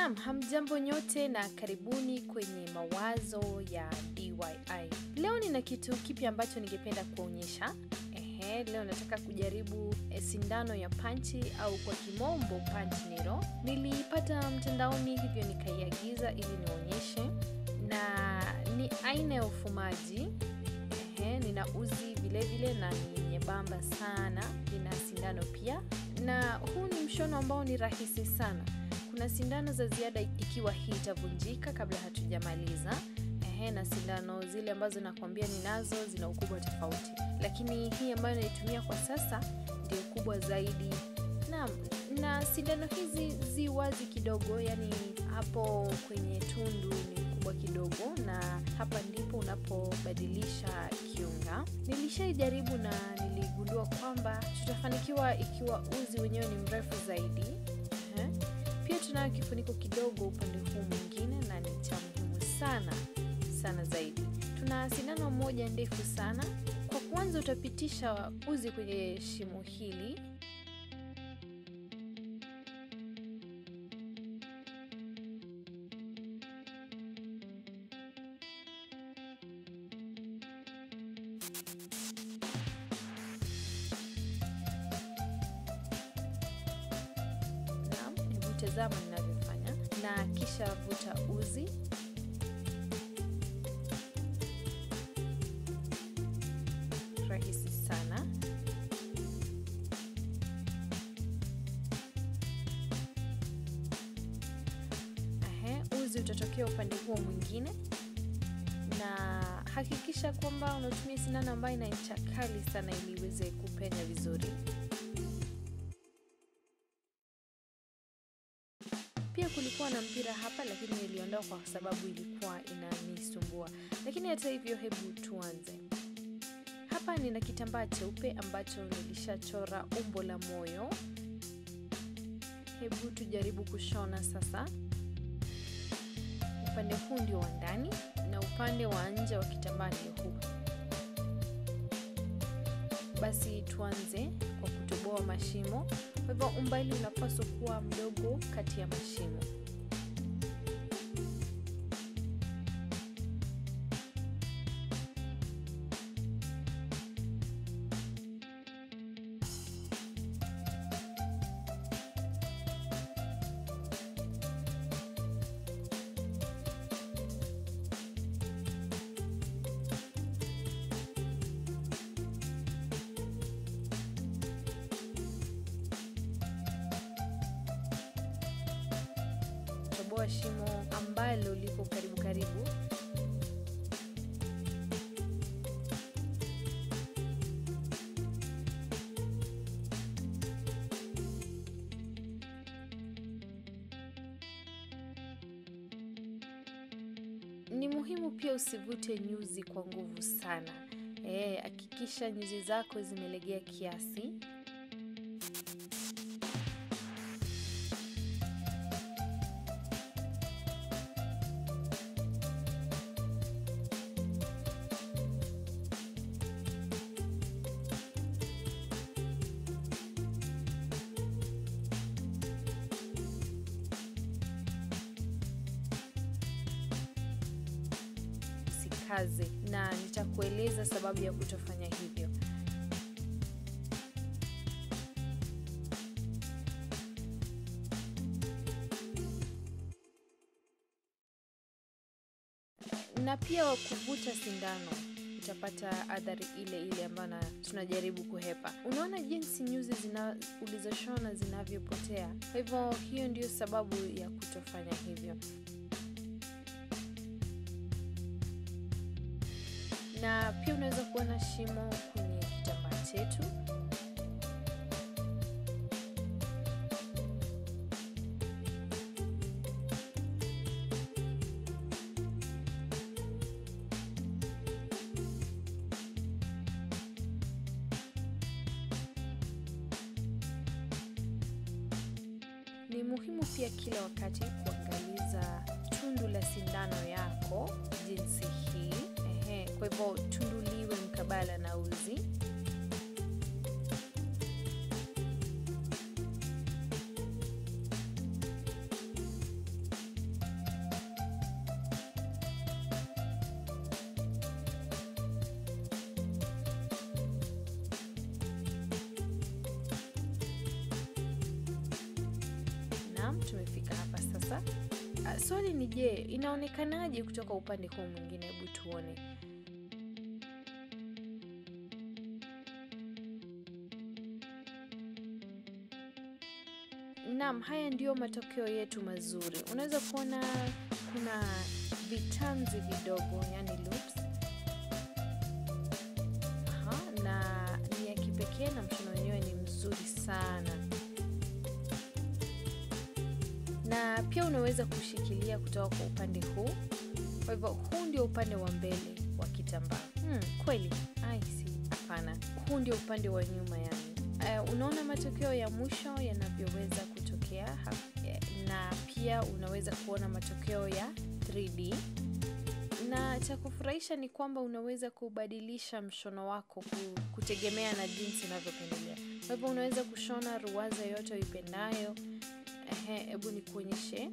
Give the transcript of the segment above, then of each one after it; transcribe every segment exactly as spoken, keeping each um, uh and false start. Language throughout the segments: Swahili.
Naam, hamjambo nyote na karibuni kwenye mawazo ya D Y I. Leo nina kitu kipi ambacho ningependa kuonyesha. Ehe, leo nataka kujaribu e, sindano ya panchi au kwa kimombo punch needle. Nilipata mtandaoni hivyo nikaiagiza ili nionyeshe, na ni aina ya ufumaji. Ehe, nina uzi vile vile na ni nyembamba sana, nina sindano pia. Na huu ni mshono ambao ni rahisi sana. Kuna sindano za ziada ikiwa hii itavunjika kabla hatujamaliza. Ehe, na sindano zile ambazo nakwambia ninazo zina ukubwa tofauti. Lakini hii ambayo naitumia kwa sasa ndio kubwa zaidi. Na, na sindano hizi zi wazi kidogo, yani hapo kwenye tundu ni kubwa kidogo, na hapa ndipo unapobadilisha kiunga. Nilishaijaribu na niligundua kwamba tutafanikiwa ikiwa uzi wenyewe ni mrefu zaidi. Ehe. Pia tunayo kifuniko kidogo upande huu mwingine na ni cha muhimu sana sana zaidi. Tuna sindano moja ndefu sana. Kwa kwanza utapitisha uzi kwenye shimo hili. Tazama ninavyofanya, na kisha vuta uzi. Rahisi sana. Ehe, uzi utatokea upande huo mwingine, na hakikisha kwamba unatumia sindano ambayo ina ncha kali sana ili iweze kupenya vizuri. Pia kulikuwa na mpira hapa, lakini niliondoa kwa sababu ilikuwa inanisumbua. Lakini hata hivyo, hebu tuanze. Hapa nina kitambaa cheupe ambacho nilishachora umbo la moyo. Hebu tujaribu kushona sasa. Upande huu ndio wa ndani na upande wa nje wa kitambaa ndio huu. Basi tuanze kwa kutoboa mashimo. Kwa hivyo umbali unapaswa kuwa mdogo kati ya mashimo. Toboa shimo ambalo liko karibu karibu. Ni muhimu pia usivute nyuzi kwa nguvu sana. Eh, hakikisha nyuzi zako zimelegea kiasi. Kazi, na nitakueleza sababu ya kutofanya hivyo. Na pia kuvuta sindano utapata athari ile ile ambayo tunajaribu kuhepa. Unaona jinsi nyuzi zina ulizoshona zinavyopotea. Kwa hivyo hiyo ndio sababu ya kutofanya hivyo. Na pia unaweza kuona shimo kwenye kitambaa chetu. Ni muhimu pia kila wakati kuangaliza tundu la sindano yako jinsi hii. Ehe, kwa hivyo tundu liwe mkabala na uzi. Naam, tumefika hapa sasa. Uh, swali ni je, inaonekanaje kutoka upande huu mwingine? Hebu tuone. Naam, haya ndio matokeo yetu mazuri. Unaweza kuona kuna vitanzi vidogo, yani loops. Aha, na ni ya kipekee na mshono wenyewe ni mzuri sana. Na pia unaweza kushikilia kutoka kwa upande huu. Kwa hivyo huu ndio upande wa mbele wa kitambaa. Hmm, kweli? Ai si, hapana. Huu ndio upande wa nyuma yani. Uh, unaona matokeo ya mwisho yanavyoweza kutokea hapa. Na pia unaweza kuona matokeo ya three D. Na cha kufurahisha ni kwamba unaweza kubadilisha mshono wako kutegemea na jinsi unavyopendelea. Kwa hivyo unaweza kushona ruwaza yote uipendayo. Ehe, hebu nikuonyeshe.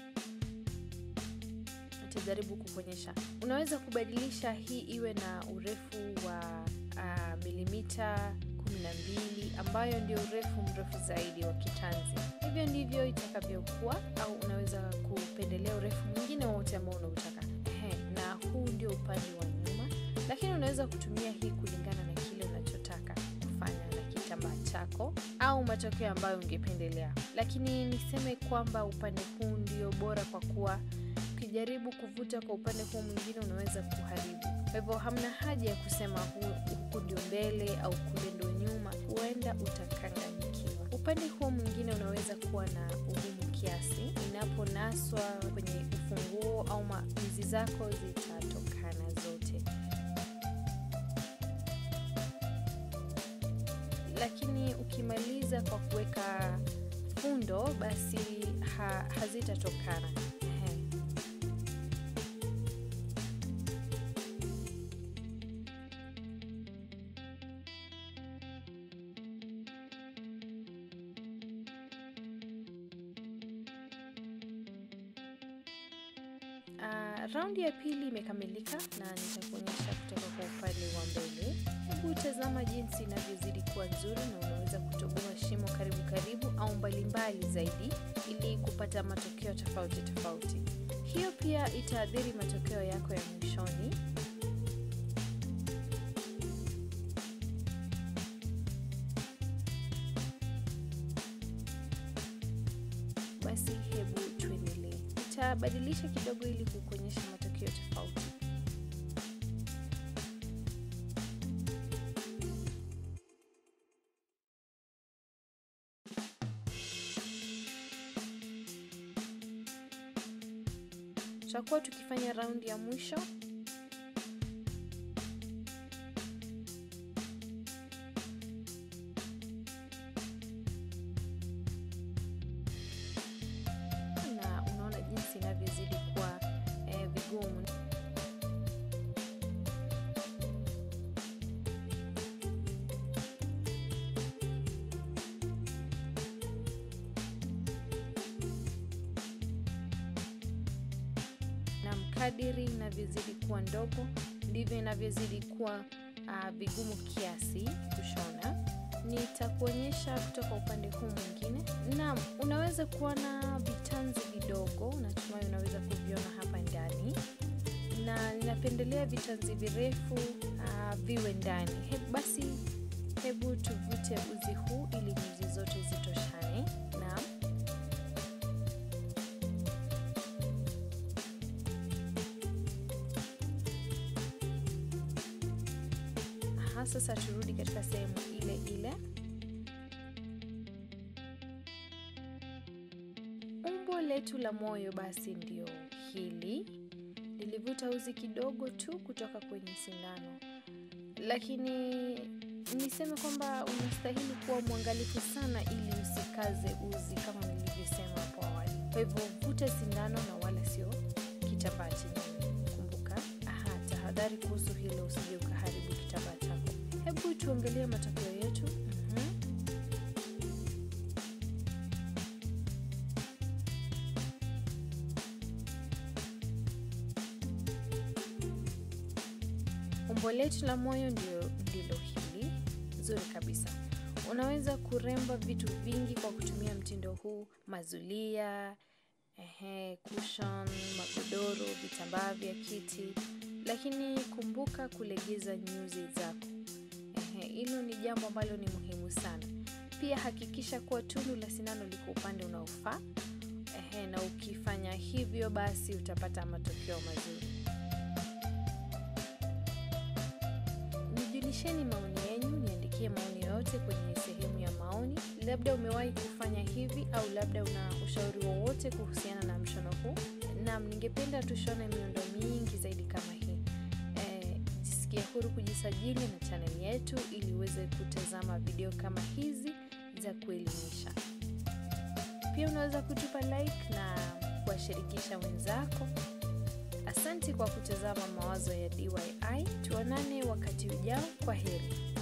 Nitajaribu kukuonyesha. Unaweza kubadilisha hii iwe na urefu wa uh, milimita kumi na mbili ambayo ndio urefu mrefu zaidi wa kitanzi. Hivyo ndivyo itakavyokuwa, au unaweza kupendelea urefu mwingine wote ambao unautaka. Ehe, na huu ndio upande wa nyuma, lakini unaweza kutumia hii kulingana na kile unachotaka kufanya na kitambaa chako au matokeo ambayo ungependelea. Lakini niseme kwamba upande huu ndio bora kwa kuwa ukijaribu kuvuta kwa upande huu mwingine unaweza kuharibu. Kwa hivyo hamna haja ya kusema huku ndio mbele au kule ndio nyuma, huenda utakanganyikiwa. Upande huu mwingine unaweza kuwa na ugumu kiasi. Inaponaswa kwenye ufunguo au mizi zako zitatokana zote. Lakini ukimaliza kwa kuweka fundo basi ha, hazitatokana. Uh, raundi ya pili imekamilika na nitakuonyesha kutoka kwa upande wa mbele. Hebu tazama jinsi inavyozidi kuwa nzuri, na unaweza kutoboa shimo karibu karibu au mbalimbali zaidi ili kupata matokeo tofauti tofauti. Hiyo pia itaathiri matokeo yako ya mwishoni. Basi hebu tuendelee. Nitabadilisha kidogo ili kukuonyesha matokeo tofauti. Tutakuwa tukifanya raundi ya mwisho. Na unaona jinsi inavyozidi kuwa eh, vigumu. Kadiri inavyozidi kuwa ndogo ndivyo inavyozidi kuwa uh, vigumu kiasi kushona. Nitakuonyesha kutoka upande huu mwingine. Naam, unaweza kuona vitanzi vidogo, natumai unaweza kuviona hapa ndani. Na ninapendelea vitanzi virefu uh, viwe ndani. He, basi hebu tuvute uzi huu ili nyuzi zote zitoshane. Naam. Sasa turudi katika sehemu ile ile. Umbo letu la moyo basi ndio hili. Nilivuta uzi kidogo tu kutoka kwenye sindano. Lakini niseme kwamba unastahili kuwa mwangalifu sana ili usikaze uzi kama nilivyosema hapo awali. Kwa hivyo vuta sindano na wala sio kitambaa chenyewe. Kumbuka, aha, tahadhari kuhusu hilo, usije ukaharibu kitambaa chako. Hebu tuangalie matokeo yetu. Mm-hmm. Umbo letu la moyo ndio ndilo hili. Nzuri kabisa. Unaweza kuremba vitu vingi kwa kutumia mtindo huu: mazulia, ehe, cushion, magodoro, vitambaa vya kiti. Lakini kumbuka kulegeza nyuzi zako. Ehe, hilo ni jambo ambalo ni muhimu sana. Pia hakikisha kuwa tundu la sindano liko upande unaofaa. Ehe, na ukifanya hivyo basi utapata matokeo mazuri. Nijulisheni maoni yenu, niandikie maoni yote kwenye sehemu ya maoni. Labda umewahi kufanya hivi au labda una ushauri wowote kuhusiana na mshono huu. Na ningependa tushone miundo mingi zaidi kama hii. Eh, jisikie huru kujisajili na channel yetu ili uweze kutazama video kama hizi za kuelimisha. Pia unaweza kutupa like na kuwashirikisha wenzako. Asante kwa kutazama Mawazo ya D I Y. Tuonane wakati ujao. Kwaheri.